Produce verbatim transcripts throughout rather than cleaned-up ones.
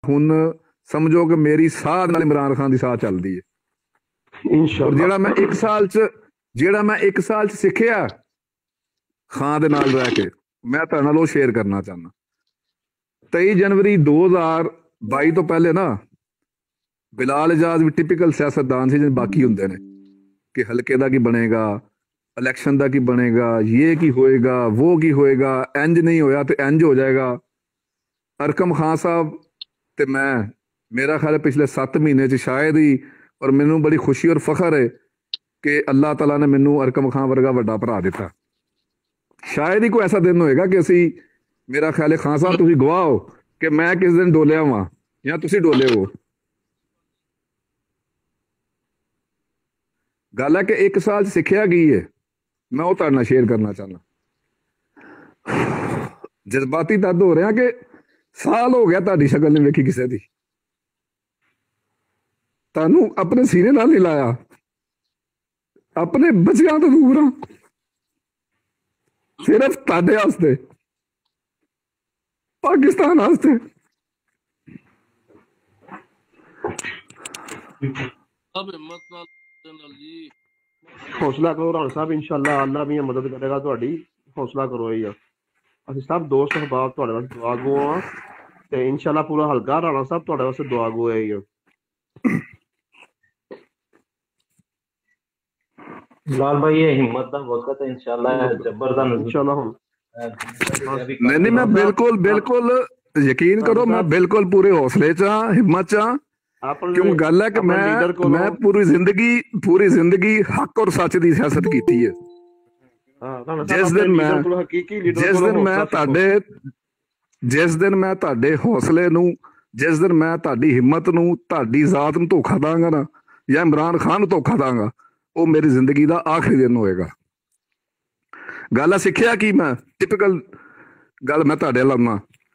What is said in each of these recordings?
ਹੁਣ ਸਮਝੋ ਕਿ ਮੇਰੀ ਸਾਹ ਨਾਲ ਇਮਰਾਨ ਖਾਨ ਦੀ ਸਾਹ ਚੱਲਦੀ ਹੈ ਇੰਸ਼ਾਅੱਲਾ। ਜਿਹੜਾ ਮੈਂ ਇੱਕ ਸਾਲ ਚ ਜਿਹੜਾ ਮੈਂ ਇੱਕ ਸਾਲ ਚ ਸਿੱਖਿਆ ਖਾਨ ਦੇ ਨਾਲ ਰਹਿ ਕੇ, ਮੈਂ ਤੁਹਾਡੇ ਨਾਲ ਉਹ ਸ਼ੇਅਰ ਕਰਨਾ ਚਾਹੁੰਦਾ। ਤੇਈ ਜਨਵਰੀ ਦੋ ਹਜ਼ਾਰ ਬਾਈ ਤੋਂ ਪਹਿਲੇ ਨਾ ਬਿਲਾਲ ਇਜਾਜ਼ ਵੀ ਟਿਪੀਕਲ ਸਿਆਸਤਦਾਨ ਸੀ ਜਿਵੇਂ ਬਾਕੀ ਹੁੰਦੇ ਨੇ ਕਿ ਹਲਕੇ ਦਾ ਕੀ ਬਣੇਗਾ, ਇਲੈਕਸ਼ਨ ਦਾ ਕੀ ਬਣੇਗਾ, ਇਹ ਕੀ ਹੋਏਗਾ, वो ਕੀ ਹੋਏਗਾ, ਇੰਜ ਨਹੀਂ ਹੋਇਆ ਤੇ ਇੰਜ ਹੋ ਜਾਏਗਾ। ਅਰਕਮ ਖਾਨ ਸਾਹਿਬ ਤੇ ਮੈਂ, ਮੇਰਾ ਖਿਆਲ ਹੈ ਪਿਛਲੇ ਸੱਤ ਮਹੀਨੇ ਚ ਸ਼ਾਇਦ ਹੀ, ਔਰ ਮੈਨੂੰ ਬੜੀ ਖੁਸ਼ੀ ਔਰ ਫਖਰ ਹੈ ਕਿ ਅੱਲਾਹ ਤਾਲਾ ਨੇ ਮੈਨੂੰ ਅਰਕਮ ਖਾਨ ਵਰਗਾ ਵੱਡਾ ਭਰਾ ਦਿੱਤਾ। ਸ਼ਾਇਦ ਹੀ ਕੋਈ ਐਸਾ ਦਿਨ ਹੋਏਗਾ ਕਿ ਅਸੀਂ, ਮੇਰਾ ਖਿਆਲ ਹੈ ਖਾਨ ਸਾਹਿਬ ਤੁਸੀਂ ਗਵਾਹ ਹੋ ਕਿ ਮੈਂ ਕਿਸ ਦਿਨ ਡੋਲਿਆ ਵਾਂ ਜਾਂ ਤੁਸੀਂ ਡੋਲੇ ਹੋ। ਗੱਲ ਹੈ ਕਿ ਇੱਕ ਸਾਲ ਚ ਸਿੱਖਿਆ ਕੀ ਹੈ, ਮੈਂ ਉਹ ਤੁਹਾਡੇ ਨਾਲ ਸ਼ੇਅਰ ਕਰਨਾ ਚਾਹੁੰਦਾ। ਜਜ਼ਬਾਤੀ ਤਦ ਹੋ ਰਿਹਾ ਕਿ ਸਾਲ ਹੋ ਗਿਆ ਤੁਹਾਡੀ ਸ਼ਕਲ ਨਹੀਂ ਵੇਖੀ ਕਿਸੇ ਦੀ, ਤੁਹਾਨੂੰ ਆਪਣੇ ਸੀਨੇ ਨਾਲ ਨਹੀਂ ਲਾਇਆ, ਆਪਣੇ ਬੱਚਿਆਂ ਤੋਂ ਦੂਰ ਆ, ਸਿਰਫ ਤੁਹਾਡੇ ਵਾਸਤੇ, ਪਾਕਿਸਤਾਨ ਵਾਸਤੇ। हौसला करो राणा साहब, इंशाअल्लाह अल्लाह भी मदद करेगा ਤੁਹਾਡੀ। हौसला करो ਯਾਰ, ਅਸੀਂ ਸਭ ਦੋਸਤ ਅਹਿਬਾਬ ਤੁਹਾਡੇ ਵਾਸਤੇ ਦੁਆ ਗੋ ਆ ਤੇ इंशाअल्लाह पूरा हल्का राणा साहब ਤੁਹਾਡੇ ਵਾਸਤੇ दुआ गो है ਯਾਰ। लाल भाई ये हिम्मत दा वक्त है इंशाअल्लाह जब्बर दा इंशाअल्लाह हम नहीं नहीं मैं बिल्कुल बिल्कुल यकीन करो मैं बिल्कुल पूरे हौसले च हाँ, हिम्मत च हाँ। क्यों गल है कि मैं मैं पूरी जिंदगी पूरी जिंदगी हक और सच की सियासत की है। जिस दिन मैं जिस दिन मैं ताडे जिस दिन मैं ताडे हौसले नू, जिस दिन मैं ताडी हिम्मत नू, ताडी जात नू धोखा दांगा ना, या इमरान खान नू धोखा दांगा, वो मेरी जिंदगी का आखिरी दिन होएगा। गल सिक्ख्या कि मैं टिपिकल गल मैं ताडे लाना,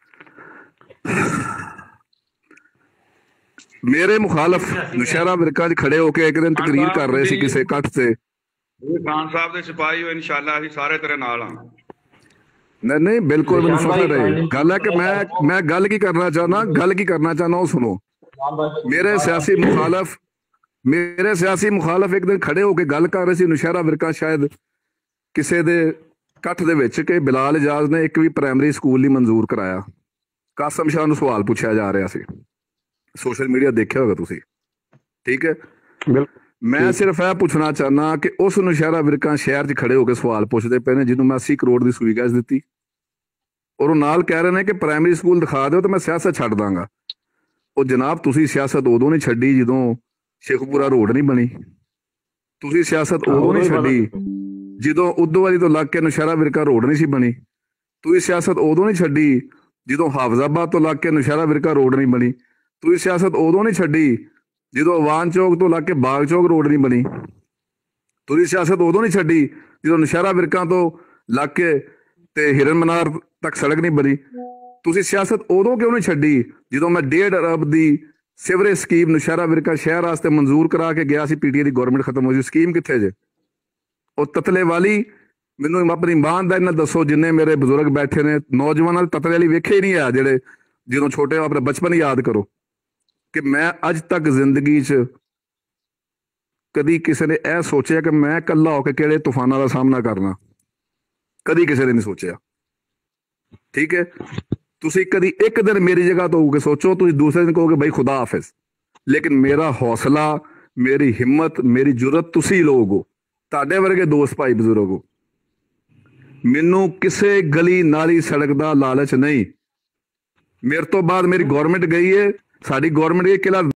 मेरे मुखालफ नौशहरा विरका च खड़े होके एक दिन तकरीर कर रहे सी किसी कट से, खान साहब दे सिपाही हो इंशाअल्लाह असीं सारे तेरे नाल हां। नहीं नहीं बिल्कुल मैनूं फखर है। गल है कि मैं मैं गल की करना चाहना गल की करना चाहना वो सुनो। मेरे सियासी मुखालफ मेरे सियासी मुखालफ एक दिन खड़े होके गल कर रहे सी नौशहरा विरका शायद किसी दे कट दे विच कि बिलाल इजाज ने एक भी प्राइमरी स्कूल नहीं मंजूर कराया। कासम शाह नूं सवाल पूछा जा रहा सी, सोशल मीडिया देखिया होगा तुसी, ठीक है। मैं सिर्फ यह पूछना चाहना कि उस नौशहरा विरका शहर च खड़े होकर सवाल पूछते पे ने जिन्होंने मैं अस्सी करोड़ की सूई गैस दी और वो नाल कह रहे हैं कि प्राइमरी स्कूल दिखा दो तो मैं सियासत छड्ड दांगा। और जनाब तुसी सियासत उदों नहीं छड्डी जदों शेखपुरा रोड नहीं बनी, तुसी सियासत उदों नहीं छड्डी जदों उदोवाली तो लग के नौशहरा विरका रोड नहीं सी बनी, तुसी सियासत उदों नहीं छड्डी जदों हाफजाबाद तो लग के नौशहरा विरका रोड नहीं बनी, तुसी सियासत उदों नहीं छड्डी जो अवान चौक तो लग के बाग चौक रोड नहीं बनी, तुसी सियासत उदों नहीं छड्डी जो नौशहरा विरका तो लग के ते हिरन मनार तक सड़क नहीं बनी, तुसी सियासत उदों क्यों नहीं छड्डी जो मैं डेढ़ अरब की सिवरेज स्कीम नौशहरा विरका शहर वास्ते मंजूर करा के गया सी, पीटीए की गौरमेंट खत्म हो गई, स्कीम कित्थे जे? और ततले वाली मैनूं अपनी ईमानदारी नाल दसो जिन्ने मेरे बजुर्ग बैठे ने नौजवान ततले वाली वेखे ही नहीं है जेडे जो छोटे अपने बचपन याद करो कि मैं अज तक जिंदगी च कदी किसी ने यह सोचा कि मैं कला होकर किहड़े तूफानों का सामना करना, कदी किसी ने नहीं सोचा, ठीक है। तुसी कदी एक दिन मेरी जगह तो होके सोचो, तुसी दूसरे दिन कहोगे भाई खुदा हाफिज, लेकिन मेरा हौसला, मेरी हिम्मत, मेरी जुरत तुसी लोग हो, तुहाडे वर्गे दोस्त भाई बजुर्ग हो। मैनू किसी गली नाली सड़क का लालच नहीं, मेरे तो बाद मेरी गौरमेंट गई है, साडी गौरमेंट ये किला